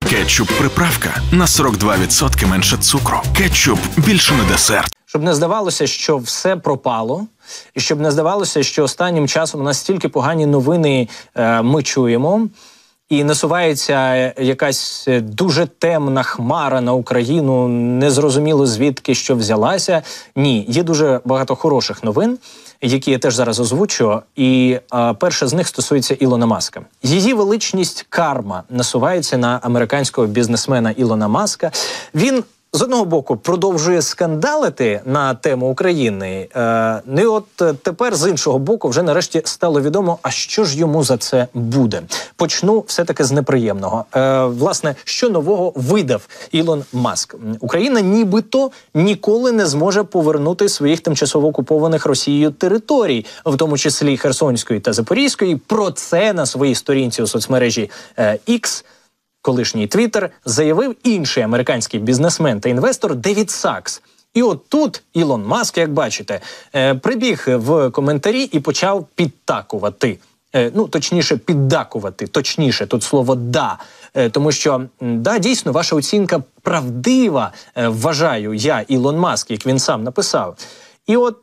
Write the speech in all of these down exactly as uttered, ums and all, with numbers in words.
Кетчуп-приправка на сорок два відсотки менше цукру. Кетчуп більше не десерт. Щоб не здавалося, що все пропало, і щоб не здавалося, що останнім часом у нас стільки погані новини е, ми чуємо, і насувається якась дуже темна хмара на Україну, незрозуміло звідки що взялася. Ні, є дуже багато хороших новин, які я теж зараз озвучу, і а, перша з них стосується Ілона Маска. Її величність карма насувається на американського бізнесмена Ілона Маска. Він з одного боку продовжує скандалити на тему України, е, ну і от тепер з іншого боку вже нарешті стало відомо, а що ж йому за це буде. Почну все-таки з неприємного. Е, власне, що нового видав Ілон Маск? Україна нібито ніколи не зможе повернути своїх тимчасово окупованих Росією територій, в тому числі Херсонської та Запорізької. Про це на своїй сторінці у соцмережі е, X, колишній Твіттер, заявив інший американський бізнесмен та інвестор Девід Сакс. І от тут Ілон Маск, як бачите, прибіг в коментарі і почав підтакувати. Ну, точніше, піддакувати. Точніше, тут слово «да». Тому що, да, дійсно, ваша оцінка правдива, вважаю я, Ілон Маск, як він сам написав. І от...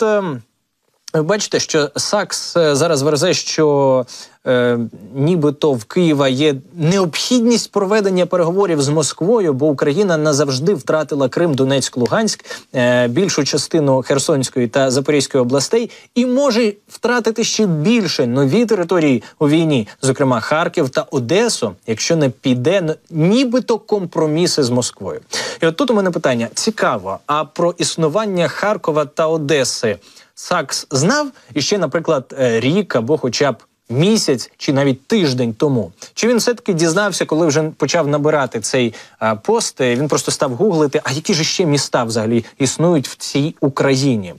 Бачите, що Сакс зараз верзе, що е, нібито в Києва є необхідність проведення переговорів з Москвою, бо Україна назавжди втратила Крим, Донецьк, Луганськ, е, більшу частину Херсонської та Запорізької областей і може втратити ще більше нові території у війні, зокрема Харків та Одесу, якщо не піде нібито компроміси з Москвою. І от тут у мене питання. Цікаво, а про існування Харкова та Одеси Сакс знав іще, наприклад, рік або хоча б місяць чи навіть тиждень тому? Чи він все-таки дізнався, коли вже почав набирати цей а, пост, він просто став гуглити, а які ж ще міста взагалі існують в цій Україні?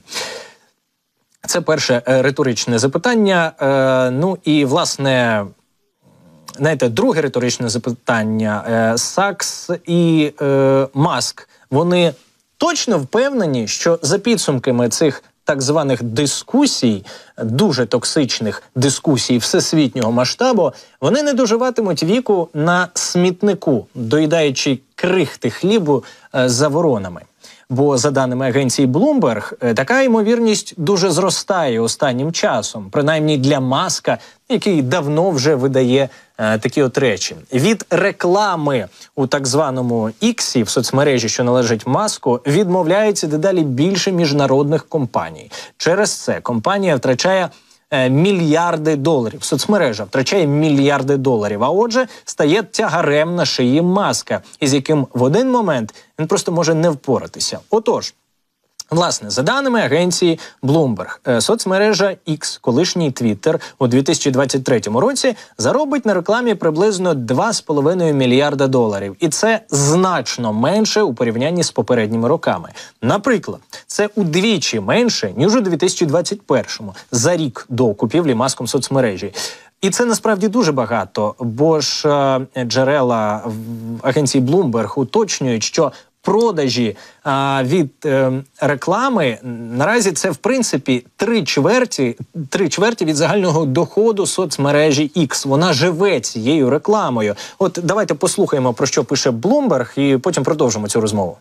Це перше е, риторичне запитання. Е, ну і, власне, знаєте, друге риторичне запитання. Е, Сакс і е, Маск, вони точно впевнені, що за підсумками цих так званих дискусій, дуже токсичних дискусій всесвітнього масштабу, вони не доживатимуть віку на смітнику, доїдаючи крихти хлібу е, за воронами. Бо, за даними агенції Bloomberg, така ймовірність дуже зростає останнім часом, принаймні для Маска, який давно вже видає е, такі от речі. Від реклами у так званому Іксі, в соцмережі, що належить Маску, відмовляється дедалі більше міжнародних компаній. Через це компанія втрачає е, мільярди доларів. Соцмережа втрачає мільярди доларів, а отже, стає тягарем на шиї Маска, із яким в один момент він просто може не впоратися. Отож, власне, за даними агенції Bloomberg, соцмережа X, колишній Twitter, у дві тисячі двадцять третьому році заробить на рекламі приблизно два з половиною мільярда доларів. І це значно менше у порівнянні з попередніми роками. Наприклад, це удвічі менше, ніж у дві тисячі двадцять першому, за рік до купівлі Маском соцмережі. І це насправді дуже багато, бо ж е, джерела в агенції Bloomberg уточнюють, що продажі а, від е, реклами наразі це, в принципі, три чверті, три чверті від загального доходу соцмережі X. Вона живе цією рекламою. От давайте послухаємо, про що пише Bloomberg, і потім продовжимо цю розмову.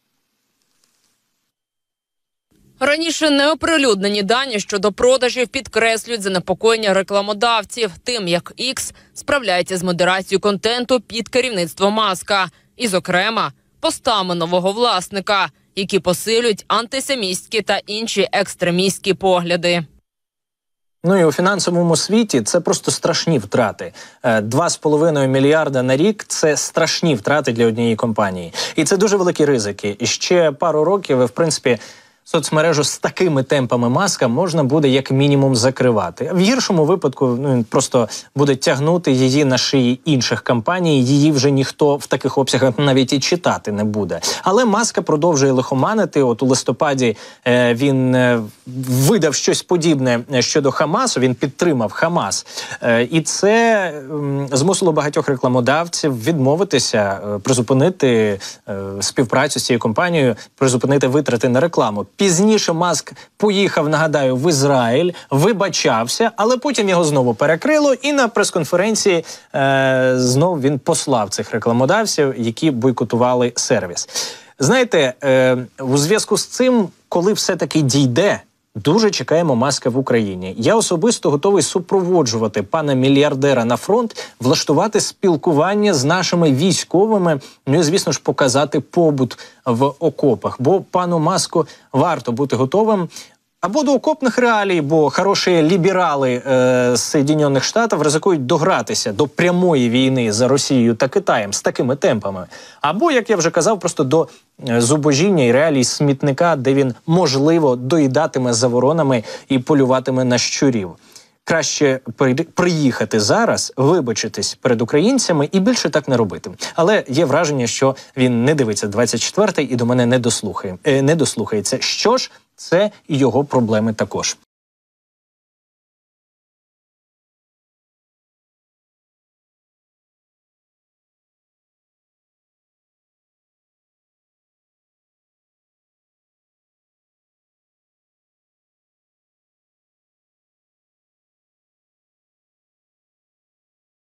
Раніше неоприлюднені дані щодо продажів підкреслюють занепокоєння рекламодавців тим, як X справляється з модерацією контенту під керівництвом Маска. І, зокрема, постами нового власника, які посилюють антисемітські та інші екстремістські погляди. Ну і у фінансовому світі це просто страшні втрати. Два з половиною мільярда на рік – це страшні втрати для однієї компанії. І це дуже великі ризики. І ще пару років, в принципі, соцмережу з такими темпами Маска можна буде як мінімум закривати. В гіршому випадку ну, він просто буде тягнути її на шиї інших компаній, її вже ніхто в таких обсягах навіть і читати не буде. Але Маска продовжує лихоманити. От у листопаді е, він е, видав щось подібне щодо Хамасу, він підтримав Хамас. Е, і це е, змусило багатьох рекламодавців відмовитися, е, призупинити е, співпрацю з цією компанією, призупинити витрати на рекламу. Пізніше Маск поїхав, нагадаю, в Ізраїль, вибачався, але потім його знову перекрило, і на прес-конференції е, знов він послав цих рекламодавців, які бойкотували сервіс. Знаєте, е, у зв'язку з цим, коли все-таки дійде, дуже чекаємо Маска в Україні. Я особисто готовий супроводжувати пана мільярдера на фронт, влаштувати спілкування з нашими військовими, ну і, звісно ж, показати побут в окопах. Бо пану Маску варто бути готовим або до окопних реалій, бо хороші ліберали е, з Соєдинених Штатів ризикують догратися до прямої війни за Росією та Китаєм з такими темпами. Або, як я вже казав, просто до е, зубожіння і реалій смітника, де він, можливо, доїдатиме за воронами і полюватиме на щурів. Краще приїхати зараз, вибачитись перед українцями і більше так не робити. Але є враження, що він не дивиться двадцять четвертий і до мене не дослухає, е, не дослухається. Що ж, це і його проблеми також.